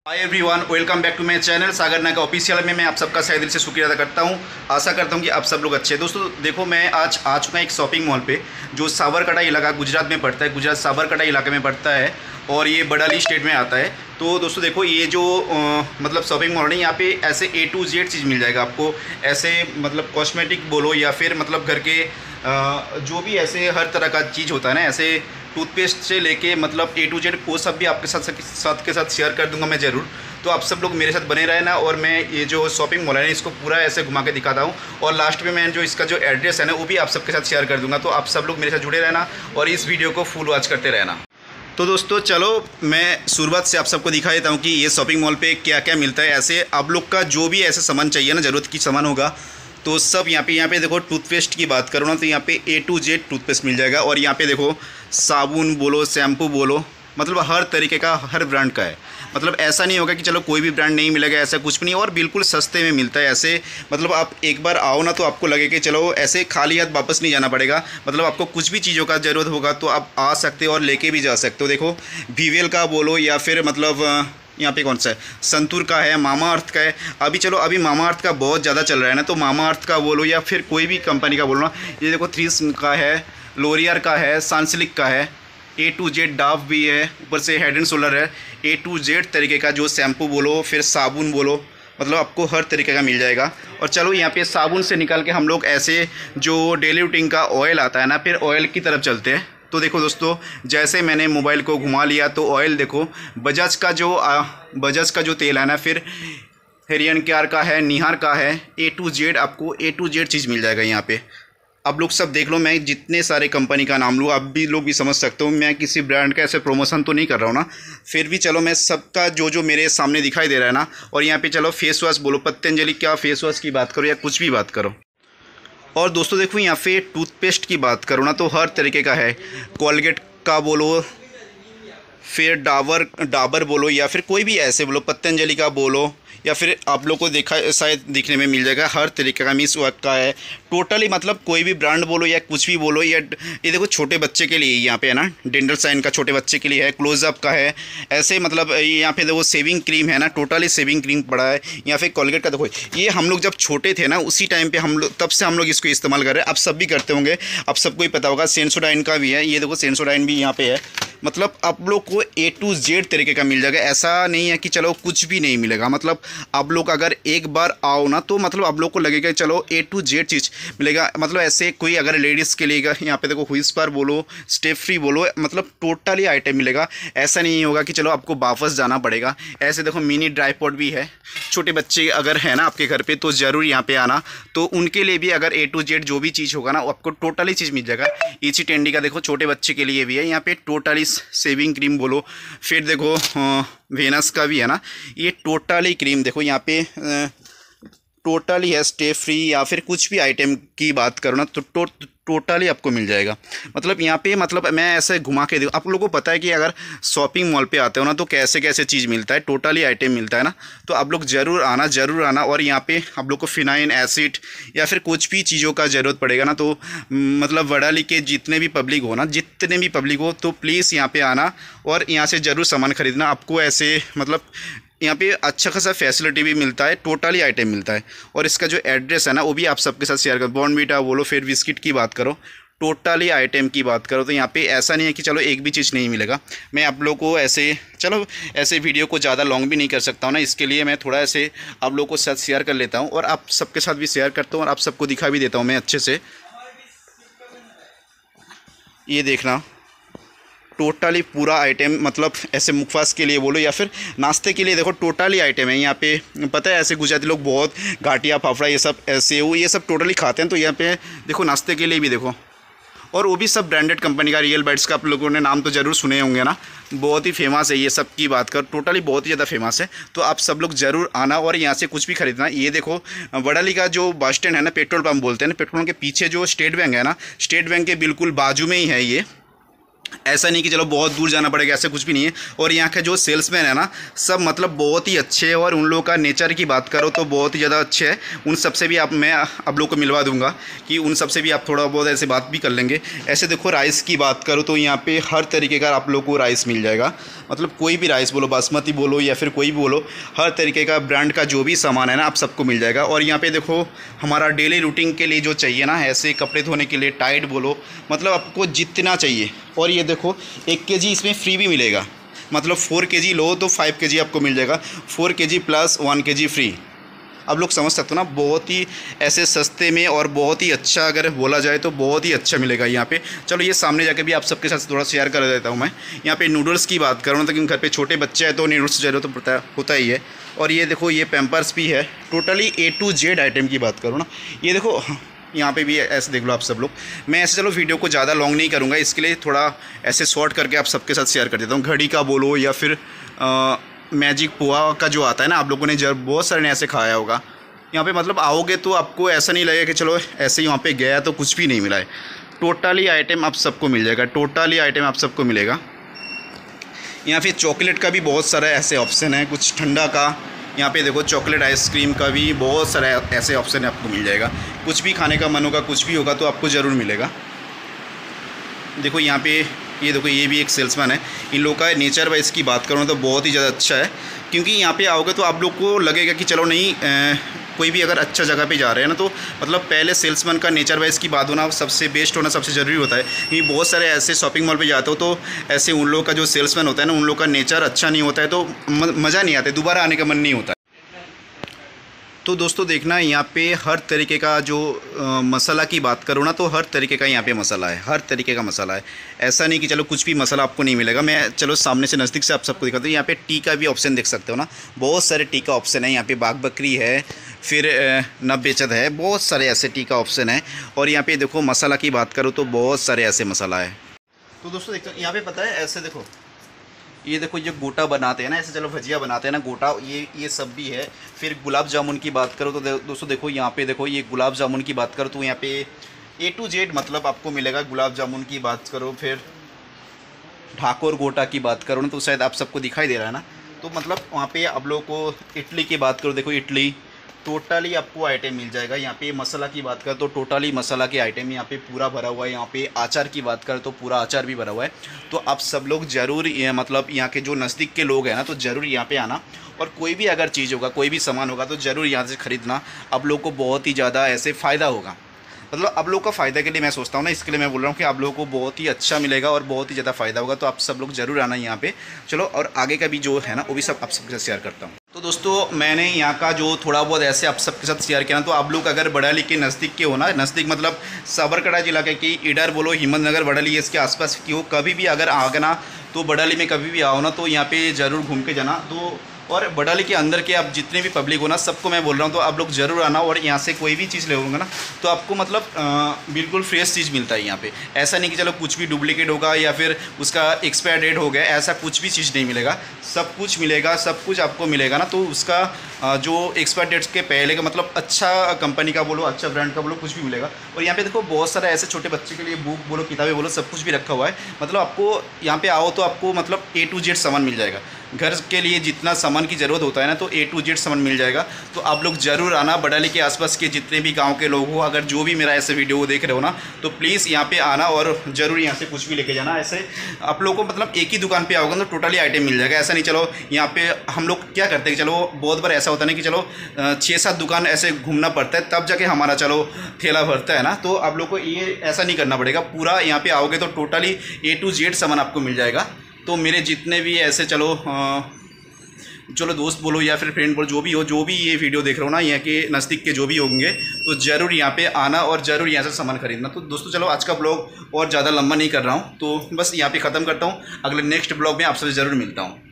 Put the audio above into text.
Hi everyone, welcome back to my channel Sagar Nayak official में मैं आप सबका सही दिल से शुक्रिया अदा करता हूं। आशा करता हूं कि आप सब लोग अच्छे हैं। दोस्तों देखो, मैं आज आ चुका एक शॉपिंग मॉल पे जो साबरकांठा इलाका गुजरात में पड़ता है। गुजरात साबरकांठा इलाके में पड़ता है और ये बड़ाली स्टेट में आता है। तो दोस्तों देखो, ये जो मतलब शॉपिंग मॉल है, यहाँ पे ऐसे A to Z चीज़ मिल जाएगा आपको। ऐसे मतलब कॉस्मेटिक बोलो या फिर मतलब घर के जो भी ऐसे हर तरह का चीज़ होता है ना, ऐसे टूथपेस्ट से लेके मतलब A to Z वो सब भी आपके साथ शेयर कर दूंगा मैं ज़रूर। तो आप सब लोग मेरे साथ बने रहे ना, और मैं ये जो शॉपिंग मॉल है ना, इसको पूरा ऐसे घुमा के दिखाता हूँ। और लास्ट में मैं जो इसका जो एड्रेस है ना, वो भी आप सबके साथ शेयर कर दूंगा। तो आप सब लोग मेरे साथ जुड़े रहना और इस वीडियो को फुल वॉच करते रहना। तो दोस्तों चलो, मैं शुरुआत से आप सबको दिखा देता हूँ कि ये शॉपिंग मॉल पे क्या क्या मिलता है। ऐसे आप लोग का जो भी ऐसे सामान चाहिए ना, ज़रूरत की सामान होगा तो सब यहाँ पे देखो। टूथपेस्ट की बात करो ना, तो यहाँ पे A to Z टूथपेस्ट मिल जाएगा। और यहाँ पे देखो, साबुन बोलो, शैम्पू बोलो, मतलब हर तरीके का, हर ब्रांड का है। मतलब ऐसा नहीं होगा कि चलो कोई भी ब्रांड नहीं मिलेगा, ऐसा कुछ भी नहीं। और बिल्कुल सस्ते में मिलता है ऐसे। मतलब आप एक बार आओ ना, तो आपको लगे कि चलो ऐसे खाली हाथ वापस नहीं जाना पड़ेगा। मतलब आपको कुछ भी चीज़ों का ज़रूरत होगा तो आप आ सकते हो और लेके भी जा सकते हो। देखो, वीवेल का बोलो या फिर मतलब यहाँ पे कौन सा है, संतूर का है, मामा अर्थ का है। अभी मामा अर्थ का बहुत ज़्यादा चल रहा है ना, तो मामा अर्थ का बोलो या फिर कोई भी कंपनी का बोलो ना। ये देखो, थ्रीस का है, लोरियर का है, सनसिल्क का है, A to Z डाव भी है, ऊपर से हेड एंड शोल्डर है। A to Z तरीके का जो शैम्पू बोलो, फिर साबुन बोलो, मतलब आपको हर तरीके का मिल जाएगा। और चलो, यहाँ पे साबुन से निकाल के हम लोग ऐसे जो डेली रूटीन का ऑयल आता है ना, फिर ऑयल की तरफ चलते हैं। तो देखो दोस्तों, जैसे मैंने मोबाइल को घुमा लिया तो ऑयल देखो, बजाज का जो तेल है ना, फिर हेरियन केयर का है, निहार का है। A to Z आपको A to Z चीज़ मिल जाएगा यहाँ पे। आप लोग सब देख लो, मैं जितने सारे कंपनी का नाम लूँ, आप भी लोग भी समझ सकते हो। मैं किसी ब्रांड का ऐसे प्रमोशन तो नहीं कर रहा हूँ ना, फिर भी चलो मैं सबका जो मेरे सामने दिखाई दे रहा है ना। और यहाँ पे चलो, फेस वॉश बोलो, पतंजलि का फेस वॉश की बात करो या कुछ भी बात करो। और दोस्तों देखो, यहाँ पे टूथपेस्ट की बात करो ना, तो हर तरीके का है। कोलगेट का बोलो, फिर डाबर बोलो या फिर कोई भी ऐसे बोलो, पतंजलि का बोलो, या फिर आप लोग को देखा शायद दिखने में मिल जाएगा हर तरीके का। मिस वर्क का है टोटली, मतलब कोई भी ब्रांड बोलो या कुछ भी बोलो। या ये देखो, छोटे बच्चे के लिए यहाँ पे है ना, डेंटल साइन का छोटे बच्चे के लिए है, क्लोजअप का है। ऐसे मतलब यहाँ पे देखो, सेविंग क्रीम है ना, टोटली सेविंग क्रीम पड़ा है। यहाँ पे कोलगेट का देखो, ये हम लोग जब छोटे थे ना, उसी टाइम पे तब से हम लोग इसको इस्तेमाल कर रहे हैं। आप सब भी करते होंगे, आप सबको ही पता होगा। सेंसोडाइन का भी है, ये देखो सेंसोडाइन भी यहाँ पे है। मतलब आप लोग को A to Z तरीके का मिल जाएगा। ऐसा नहीं है कि चलो कुछ भी नहीं मिलेगा। मतलब आप लोग अगर एक बार आओ ना, तो मतलब आप लोग को लगेगा चलो A to Z चीज़ मिलेगा। मतलब ऐसे कोई अगर लेडीज़ के लिए यहाँ पे देखो, व्हिस्पर बोलो, स्टेप फ्री बोलो, मतलब टोटली आइटम मिलेगा। ऐसा नहीं होगा कि चलो आपको वापस जाना पड़ेगा। ऐसे देखो, मिनी ड्राई पॉट भी है। छोटे बच्चे अगर है ना आपके घर पे, तो ज़रूर यहाँ पे आना। तो उनके लिए भी अगर A to Z जो भी चीज़ होगा ना, वो आपको टोटली चीज़ मिल जाएगा। इची टेंडी का देखो, छोटे बच्चे के लिए भी है यहाँ पे टोटली सेविंग क्रीम बोलो। फिर देखो, वेनस का भी है ना, ये टोटली क्रीम देखो यहाँ पे टोटली है। स्टे फ्री या फिर कुछ भी आइटम की बात करो ना, तो टोटली आपको मिल जाएगा। मतलब यहाँ पे मतलब मैं ऐसे घुमा के देखो, आप लोगों को पता है कि अगर शॉपिंग मॉल पे आते हो ना, तो कैसे कैसे चीज़ मिलता है, टोटली आइटम मिलता है ना। तो आप लोग ज़रूर आना। और यहाँ पे आप लोग को फिनाइन एसिड या फिर कुछ भी चीज़ों का ज़रूरत पड़ेगा ना, तो मतलब वडाली के जितने भी पब्लिक हो, तो प्लीज़ यहाँ पे आना और यहाँ से ज़रूर सामान ख़रीदना। आपको ऐसे मतलब यहाँ पे अच्छा खासा फैसिलिटी भी मिलता है, टोटली आइटम मिलता है। और इसका जो एड्रेस है ना, वो भी आप सबके साथ शेयर करो। बॉर्नवीटा बोलो, फिर बिस्किट की बात करो, टोटली आइटम की बात करो, तो यहाँ पे ऐसा नहीं है कि चलो एक भी चीज़ नहीं मिलेगा। मैं आप लोगों को ऐसे वीडियो को ज़्यादा लॉन्ग भी नहीं कर सकता हूँ ना, इसके लिए मैं थोड़ा ऐसे आप लोगों को साथ शेयर कर लेता हूँ और आप सबके साथ भी शेयर करता हूँ और आप सबको दिखा भी देता हूँ मैं अच्छे से। ये देखना, टोटली पूरा आइटम, मतलब ऐसे मुखवास के लिए बोलो या फिर नाश्ते के लिए, देखो टोटली आइटम है यहाँ पे। पता है ऐसे गुजराती लोग बहुत घाटिया, फाफड़ा, ये सब सेव, ये सब टोटली खाते हैं। तो यहाँ पे देखो, नाश्ते के लिए भी देखो, और वो भी सब ब्रांडेड कंपनी का। रियल बाइट्स का आप लोगों ने नाम तो ज़रूर सुने होंगे ना, बहुत ही फेमस है ये सब की बात कर, टोटली बहुत ही ज़्यादा फेमस है। तो आप सब लोग ज़रूर आना और यहाँ से कुछ भी खरीदना। ये देखो, वडाली का जो बस स्टैंड है ना, पेट्रोल पम्प बोलते हैं ना, पेट्रोल के पीछे जो स्टेट बैंक है ना, स्टेट बैंक के बिल्कुल बाजू में ही है ये। ऐसा नहीं कि चलो बहुत दूर जाना पड़ेगा, ऐसा कुछ भी नहीं है। और यहाँ के जो सेल्समैन है ना, सब मतलब बहुत ही अच्छे हैं, और उन लोगों का नेचर की बात करो तो बहुत ही ज़्यादा अच्छे है। उन सब से भी मैं आप लोग को मिलवा दूंगा कि उन सब से भी आप थोड़ा बहुत ऐसे बात भी कर लेंगे। ऐसे देखो राइस की बात करो तो यहाँ पे हर तरीके का आप लोग को राइस मिल जाएगा, मतलब कोई भी राइस बोलो, बासमती बोलो या फिर कोई भी बोलो, हर तरीके का ब्रांड का जो भी सामान है ना आप सबको मिल जाएगा। और यहाँ पे देखो हमारा डेली रूटीन के लिए जो चाहिए ना, ऐसे कपड़े धोने के लिए टाइड बोलो, मतलब आपको जितना चाहिए। और ये देखो 1 kg इसमें फ्री भी मिलेगा, मतलब 4 kg लो तो 5 kg आपको मिल जाएगा, 4 kg प्लस 1 kg फ्री। आप लोग समझ सकते हो ना, बहुत ही ऐसे सस्ते में और बहुत ही अच्छा, अगर बोला जाए तो बहुत ही अच्छा मिलेगा यहाँ पे। चलो ये सामने जाके भी आप सबके साथ थोड़ा शेयर कर देता हूँ मैं। यहाँ पे नूडल्स की बात करूँ तो, क्योंकि घर पे छोटे बच्चे हैं तो नूडल्स ज़रूरत तो होता ही है। और ये देखो ये पैम्पर्स भी है, totally A to Z item की बात करूँ ना, ये देखो यहाँ पे भी ऐसे देख लो आप सब लोग। मैं ऐसे चलो वीडियो को ज़्यादा लॉन्ग नहीं करूँगा, इसके लिए थोड़ा ऐसे शॉर्ट करके आप सबके साथ शेयर कर देता हूँ। घड़ी का बोलो या फिर मैजिक पोहा का जो आता है ना, आप लोगों ने जब बहुत सारे ने ऐसे खाया होगा। यहाँ पे मतलब आओगे तो आपको ऐसा नहीं लगेगा कि चलो ऐसे ही वहाँ पे गया तो कुछ भी नहीं मिला है। टोटली आइटम आप सबको मिल जाएगा, टोटली आइटम आप सबको मिलेगा। यहाँ पे चॉकलेट का भी बहुत सारा ऐसे ऑप्शन है, कुछ ठंडा का। यहाँ पे देखो चॉकलेट आइसक्रीम का भी बहुत सारा ऐसे ऑप्शन आपको मिल जाएगा। कुछ भी खाने का मन होगा, कुछ भी होगा तो आपको ज़रूर मिलेगा। देखो यहाँ पे ये देखो ये भी एक सेल्समैन है। इन लोगों का नेचर वाइज की बात करूँ तो बहुत ही ज़्यादा अच्छा है, क्योंकि यहाँ पे आओगे तो आप लोग को लगेगा कि चलो नहीं कोई भी अगर अच्छा जगह पे जा रहे हैं ना, तो मतलब पहले सेल्समैन का नेचर वाइज की बात होना सबसे बेस्ट होना सबसे ज़रूरी होता है। क्योंकि बहुत सारे ऐसे शॉपिंग मॉल पे जाते हो तो ऐसे उन लोगों का जो सेल्समैन होता है ना, उन लोगों का नेचर अच्छा नहीं होता है, तो मज़ा नहीं आता, दोबारा आने का मन नहीं होता। तो दोस्तों देखना यहाँ पे हर तरीके का जो मसाला की बात करूँ ना, तो हर तरीके का यहाँ पे मसाला है, हर तरीके का मसाला है। ऐसा नहीं कि चलो कुछ भी मसाला आपको नहीं मिलेगा। मैं चलो सामने से नज़दीक से आप सबको दिखाता हूँ। यहाँ पे टी का भी ऑप्शन देख सकते हो ना, बहुत सारे टी का ऑप्शन है। यहाँ पे बाग बकरी है, फिर नब्बेचद है, बहुत सारे ऐसे टी का ऑप्शन है। और यहाँ पे देखो मसाला की बात करूँ तो बहुत सारे ऐसे मसाला है। तो दोस्तों देखो यहाँ पे पता है ऐसे देखो, ये देखो ये गोटा बनाते हैं ना, ऐसे चलो भजिया बनाते हैं ना गोटा, ये सब भी है। फिर गुलाब जामुन की बात करो तो दोस्तों देखो यहाँ पे देखो ये गुलाब जामुन की बात करो तो यहाँ पे A to Z मतलब आपको मिलेगा। गुलाब जामुन की बात करो, फिर ठाकुर गोटा की बात करो ना, तो शायद आप सबको दिखाई दे रहा है ना। तो मतलब वहाँ पे आप लोगों को इडली की बात करो, देखो इडली टोटली आपको आइटम मिल जाएगा। यहाँ पे मसाला की बात करें तो टोटली मसाला के आइटम यहाँ पे पूरा भरा हुआ है। यहाँ पे अचार की बात करें तो पूरा अचार भी भरा हुआ है। तो आप सब लोग ज़रूर मतलब यहाँ के जो नज़दीक के लोग हैं ना, तो ज़रूर यहाँ पे आना। और कोई भी अगर चीज़ होगा, कोई भी सामान होगा तो ज़रूर यहाँ से ख़रीदना। आप लोग को बहुत ही ज़्यादा ऐसे फ़ायदा होगा, मतलब आप लोग का फ़ायदा के लिए मैं सोचता हूँ ना, इसके लिए मैं बोल रहा हूँ कि आप लोगों को बहुत ही अच्छा मिलेगा और बहुत ही ज़्यादा फ़ायदा होगा। तो आप सब लोग ज़रूर आना यहाँ पे। चलो और आगे का भी जो है ना वो भी सब आप सबके साथ शेयर करता हूँ। तो दोस्तों मैंने यहाँ का जो थोड़ा बहुत ऐसे आप सबके साथ शेयर किया ना, तो आप लोग अगर बड़ाली के नज़दीक के हो ना, नज़दीक मतलब साबरकांठा जिला के कि इडर बोलो, हिम्मतनगर, बड़ाली इसके आसपास की हो, कभी भी अगर आओगे ना तो बड़ाली में कभी भी आओ ना तो यहाँ पे ज़रूर घूम के जाना। तो और बड़ाली के अंदर के आप जितने भी पब्लिक हो ना, सबको मैं बोल रहा हूँ तो आप लोग ज़रूर आना। और यहाँ से कोई भी चीज़ ले होगा ना तो आपको मतलब बिल्कुल फ्रेश चीज़ मिलता है यहाँ पे। ऐसा नहीं कि चलो कुछ भी डुप्लीकेट होगा या फिर उसका एक्सपायर डेट हो गया, ऐसा कुछ भी चीज़ नहीं मिलेगा। सब कुछ मिलेगा, सब कुछ आपको मिलेगा ना। तो उसका जो एक्सपायर डेट्स के पहले का मतलब अच्छा कंपनी का बोलो, अच्छा ब्रांड का बोलो, कुछ भी मिलेगा। और यहाँ पे देखो बहुत सारा ऐसे छोटे बच्चे के लिए बुक बोलो, किताबें बोलो, सब कुछ भी रखा हुआ है। मतलब आपको यहाँ पे आओ तो आपको मतलब A to Z सामान मिल जाएगा। घर के लिए जितना सामान की ज़रूरत होता है ना, तो A to Z सामान मिल जाएगा। तो आप लोग ज़रूर आना। बड़ाली के आसपास के जितने भी गांव के लोग हो, अगर जो भी मेरा ऐसे वीडियो देख रहे हो ना, तो प्लीज़ यहाँ पे आना और ज़रूर यहाँ से कुछ भी लेके जाना। ऐसे आप लोगों को मतलब एक ही दुकान पे आओगे तो टोटली आइटम मिल जाएगा। ऐसा नहीं चलो यहाँ पे हम लोग क्या करते हैं, चलो बहुत बार ऐसा होता है ना कि चलो 6-7 दुकान ऐसे घूमना पड़ता है तब जाके हमारा चलो ठेला भरता है ना। तो आप लोग को ये ऐसा नहीं करना पड़ेगा। पूरा यहाँ पे आओगे तो टोटली A to Z सामान आपको मिल जाएगा। तो मेरे जितने भी ऐसे चलो दोस्त बोलो या फिर फ्रेंड बोलो, जो भी ये वीडियो देख रहे हो ना, यहाँ के नज़दीक के जो भी होंगे, तो ज़रूर यहाँ पे आना और ज़रूर यहाँ से सामान खरीदना। तो दोस्तों चलो आज का ब्लॉग और ज़्यादा लंबा नहीं कर रहा हूँ, तो बस यहाँ पे ख़त्म करता हूँ। अगले नेक्स्ट ब्लॉग में आप सबसे ज़रूर मिलता हूँ।